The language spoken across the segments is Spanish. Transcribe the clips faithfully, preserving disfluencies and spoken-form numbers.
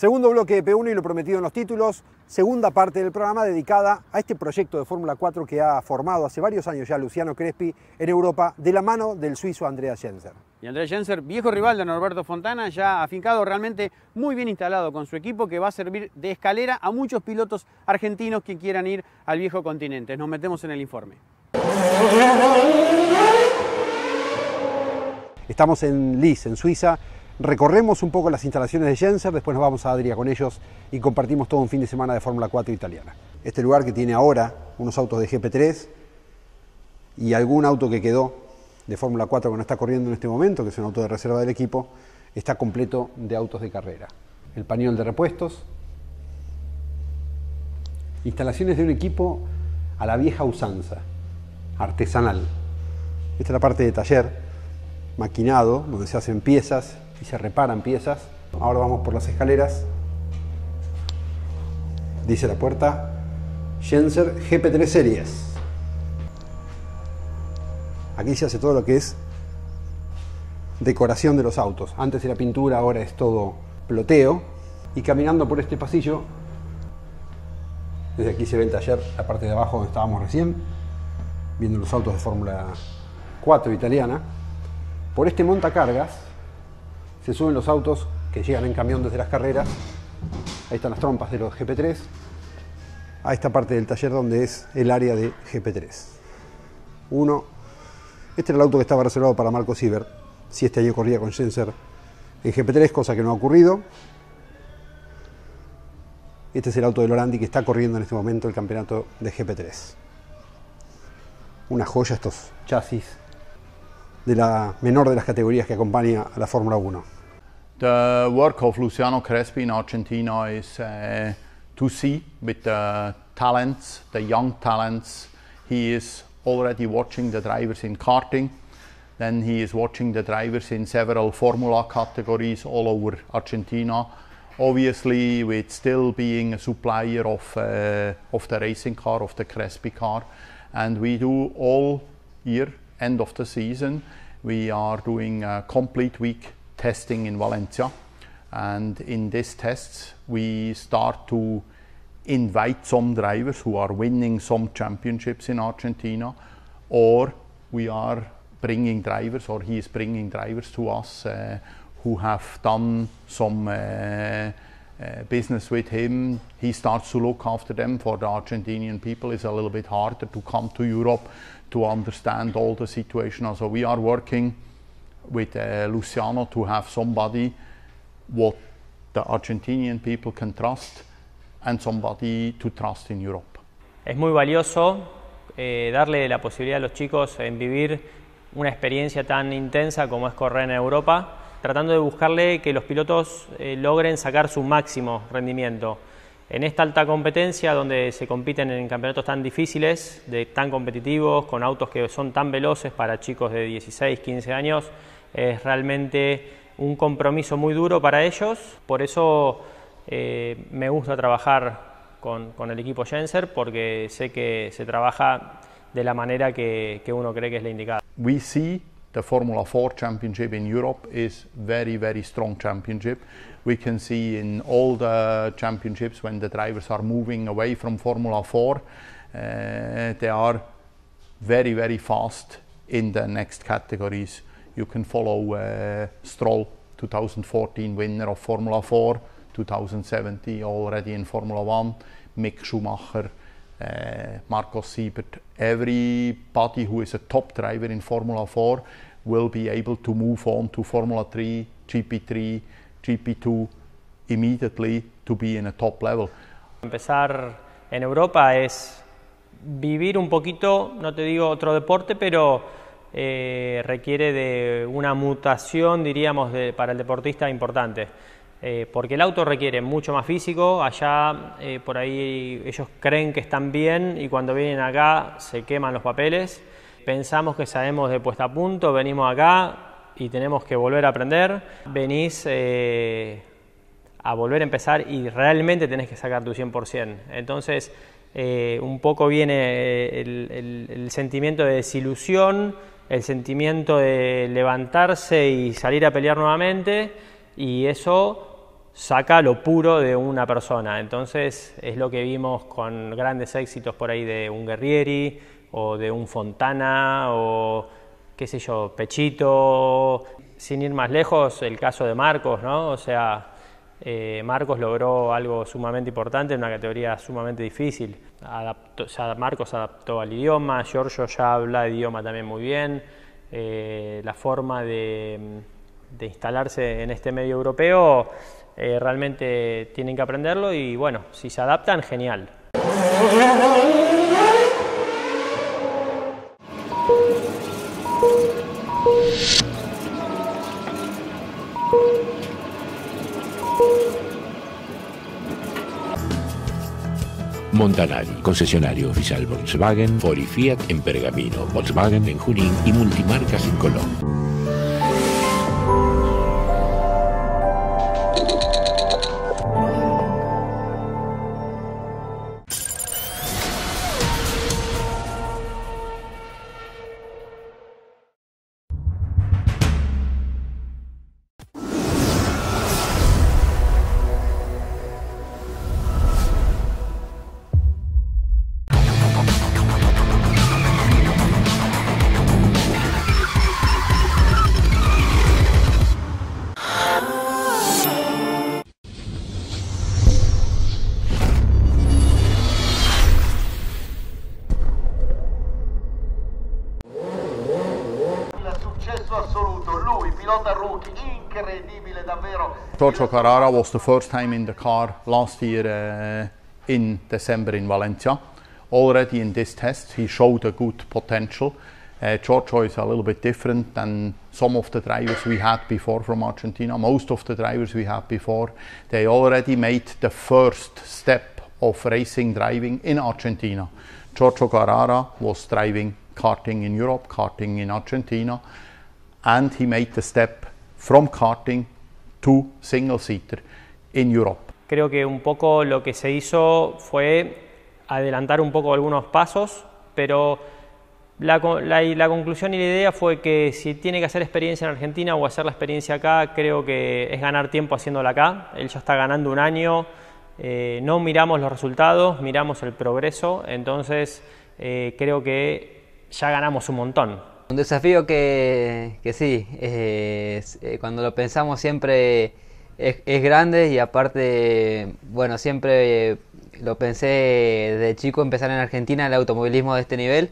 Segundo bloque de P uno y lo prometido en los títulos, segunda parte del programa dedicada a este proyecto de Fórmula cuatro que ha formado hace varios años ya Luciano Crespi en Europa de la mano del suizo Andreas Genser. Y Andreas Genser, viejo rival de Norberto Fontana, ya afincado, realmente muy bien instalado con su equipo que va a servir de escalera a muchos pilotos argentinos que quieran ir al viejo continente. Nos metemos en el informe. Estamos en Linz, en Suiza. Recorremos un poco las instalaciones de Genser, después nos vamos a Adria con ellos y compartimos todo un fin de semana de Fórmula cuatro italiana. Este lugar que tiene ahora unos autos de G P tres y algún auto que quedó de Fórmula cuatro que no está corriendo en este momento, que es un auto de reserva del equipo, está completo de autos de carrera. El pañol de repuestos, instalaciones de un equipo a la vieja usanza, artesanal. Esta es la parte de taller, maquinado, donde se hacen piezas y se reparan piezas. Ahora vamos por las escaleras. Dice la puerta Genser G P tres Series. Aquí se hace todo lo que es decoración de los autos. Antes era pintura, ahora es todo ploteo. Y caminando por este pasillo, desde aquí se ve el taller, la parte de abajo donde estábamos recién, viendo los autos de Fórmula cuatro italiana. Por este montacargas se suben los autos que llegan en camión desde las carreras. Ahí están las trompas de los G P tres. A esta parte del taller donde es el área de G P tres. Uno. Este era el auto que estaba reservado para Marco Siebert, si este año corría con Genser en G P tres, cosa que no ha ocurrido. Este es el auto de Lorandi que está corriendo en este momento el campeonato de G P tres. Una joya estos chasis de la menor de las categorías que acompaña a la Fórmula uno. The work of Luciano Crespi in Argentina is uh, to see with the talents, the young talents. He is already watching the drivers in karting, then he is watching the drivers in several Formula categories all over Argentina. Obviously, with still being a supplier of, uh, of the racing car, of the Crespi car. And we do all year, end of the season, we are doing a complete week testing in Valencia. And in these tests, we start to invite some drivers who are winning some championships in Argentina, or we are bringing drivers, or he is bringing drivers to us uh, who have done some uh, uh, business with him. He starts to look after them. For the Argentinian people, it's a little bit harder to come to Europe to understand all the situation. So we are working with uh, Luciano to have somebody what the Argentinian people can trust and somebody to trust in Europe. Es muy valioso eh, darle la posibilidad a los chicos en vivir una experiencia tan intensa como es correr en Europa, tratando de buscarle que los pilotos eh, logren sacar su máximo rendimiento. En esta alta competencia, donde se compiten en campeonatos tan difíciles, de, tan competitivos, con autos que son tan veloces para chicos de dieciséis, quince años, es realmente un compromiso muy duro para ellos. Por eso eh, me gusta trabajar con, con el equipo Genser, porque sé que se trabaja de la manera que, que uno cree que es la indicada. We see the Formula four championship in Europe is very, very strong championship. We can see in all the championships when the drivers are moving away from Formula four, uh, they are very, very fast in the next categories. You can follow uh, Stroll, two thousand fourteen winner of Formula four, two thousand seventeen already in Formula one, Mick Schumacher, uh, Marcos Siebert. Everybody who is a top driver in Formula four will be able to move on to Formula three, G P three, G P two immediately to be in a top level. Empezar en Europa es vivir un poquito, no te digo otro deporte, pero eh, requiere de una mutación, diríamos, de, para el deportista importante. Eh, porque el auto requiere mucho más físico. Allá eh, por ahí ellos creen que están bien y cuando vienen acá se queman los papeles. Pensamos que sabemos de puesta a punto, venimos acá y tenemos que volver a aprender. Venís eh, a volver a empezar y realmente tenés que sacar tu cien por ciento. Entonces eh, un poco viene el, el, el sentimiento de desilusión, el sentimiento de levantarse y salir a pelear nuevamente, y eso saca lo puro de una persona. Entonces es lo que vimos con grandes éxitos por ahí de un Guerrieri o de un Fontana o qué sé yo, Pechito. Sin ir más lejos, el caso de Marcos, ¿no? O sea, eh, Marcos logró algo sumamente importante en una categoría sumamente difícil. Adaptó, ya Marcos se adaptó al idioma, Giorgio ya habla el idioma también muy bien. Eh, la forma de, de instalarse en este medio europeo eh, realmente tienen que aprenderlo y bueno, si se adaptan, genial. Montanari, concesionario oficial Volkswagen, Ford y Fiat en Pergamino, Volkswagen en Junín y multimarcas en Colón. Giorgio Carrara was the first time in the car last year uh, in December in Valencia. Already in this test he showed a good potential. Uh, Giorgio is a little bit different than some of the drivers we had before from Argentina. Most of the drivers we had before, they already made the first step of racing driving in Argentina. Giorgio Carrara was driving karting in Europe, karting in Argentina, and he made the step from karting to single-seater in Europe. Creo que un poco lo que se hizo fue adelantar un poco algunos pasos, pero la, la, la conclusión y la idea fue que si tiene que hacer experiencia en Argentina o hacer la experiencia acá, creo que es ganar tiempo haciéndola acá. Él ya está ganando un año, eh, no miramos los resultados, miramos el progreso, entonces eh, creo que ya ganamos un montón. Un desafío que, que sí, eh, es, eh, cuando lo pensamos siempre es, es grande y aparte, bueno, siempre eh, lo pensé de chico empezar en Argentina el automovilismo de este nivel,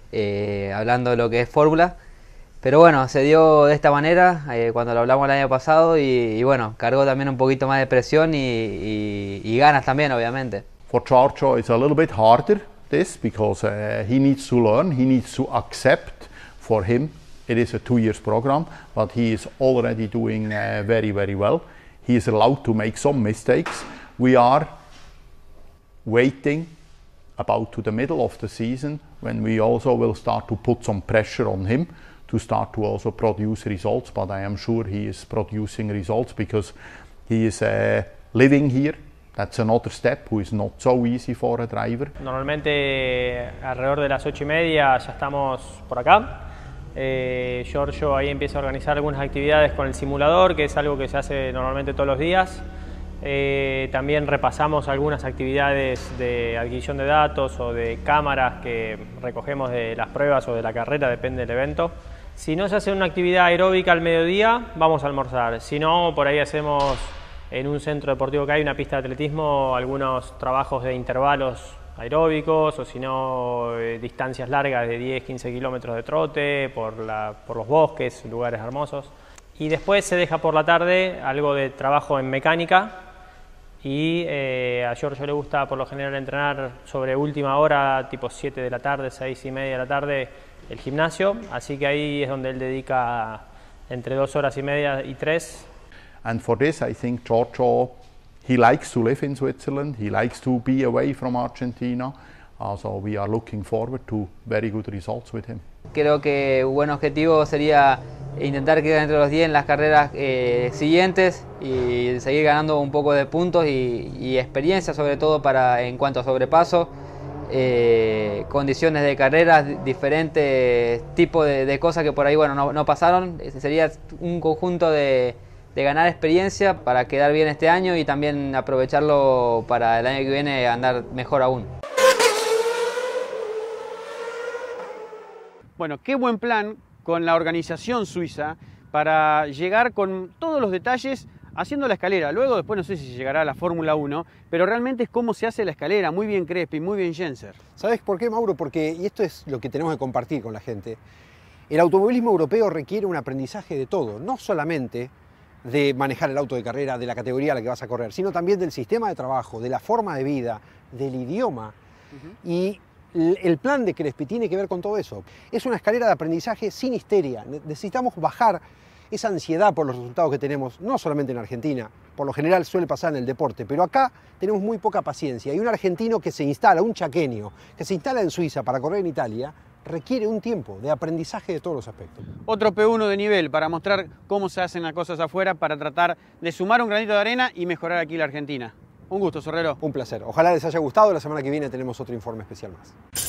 eh, hablando de lo que es Fórmula, pero bueno, se dio de esta manera eh, cuando lo hablamos el año pasado y, y bueno, cargó también un poquito más de presión y, y, y ganas también, obviamente. For Giorgio it's a little bit harder this because uh, he needs to learn, he needs to accept. For him, it is a two years program, but he is already doing uh, very, very well. He is allowed to make some mistakes. We are waiting about to the middle of the season when we also will start to put some pressure on him to start to also produce results, but I am sure he is producing results because he is uh, living here. That's another step who is not so easy for a driver. Normalmente alrededor de las ocho y media ya estamos por acá. Eh, Giorgio ahí empieza a organizar algunas actividades con el simulador, que es algo que se hace normalmente todos los días. Eh, también repasamos algunas actividades de adquisición de datos o de cámaras que recogemos de las pruebas o de la carrera, depende del evento. Si no se hace una actividad aeróbica al mediodía, vamos a almorzar. Si no, por ahí hacemos en un centro deportivo que hay, una pista de atletismo, algunos trabajos de intervalos aeróbicos o si no eh, distancias largas de diez a quince kilómetros de trote por, la, por los bosques, lugares hermosos. Y después se deja por la tarde algo de trabajo en mecánica y eh, a Giorgio le gusta por lo general entrenar sobre última hora, tipo siete de la tarde, seis y media de la tarde, el gimnasio, así que ahí es donde él dedica entre dos horas y media y tres. And for this I think Giorgio, he likes to live in Switzerland, he likes to be away from Argentina, uh, so we are looking forward to very good results with him. Creo que un buen objetivo sería intentar quedar entre los diez en las carreras eh, siguientes y seguir ganando un poco de puntos y, y experiencia sobre todo para en cuanto a sobrepaso, eh, condiciones de carreras, diferentes tipos de, de cosas que por ahí bueno no, no pasaron. Sería un conjunto de de ganar experiencia para quedar bien este año y también aprovecharlo para el año que viene andar mejor aún. Bueno, qué buen plan con la organización suiza para llegar con todos los detalles haciendo la escalera. Luego después no sé si llegará a la Fórmula uno, pero realmente es cómo se hace la escalera. Muy bien Crespi, muy bien Genser. ¿Sabes por qué, Mauro? Porque, y esto es lo que tenemos que compartir con la gente, el automovilismo europeo requiere un aprendizaje de todo, no solamente de manejar el auto de carrera, de la categoría a la que vas a correr, sino también del sistema de trabajo, de la forma de vida, del idioma. Uh-huh. Y el plan de Crespi tiene que ver con todo eso. Es una escalera de aprendizaje sin histeria. Necesitamos bajar esa ansiedad por los resultados que tenemos, no solamente en Argentina, por lo general suele pasar en el deporte, pero acá tenemos muy poca paciencia. Y un argentino que se instala, un chaqueño, que se instala en Suiza para correr en Italia, requiere un tiempo de aprendizaje de todos los aspectos. Otro P uno de nivel para mostrar cómo se hacen las cosas afuera, para tratar de sumar un granito de arena y mejorar aquí la Argentina. Un gusto, Sorrero. Un placer. Ojalá les haya gustado. La semana que viene tenemos otro informe especial más.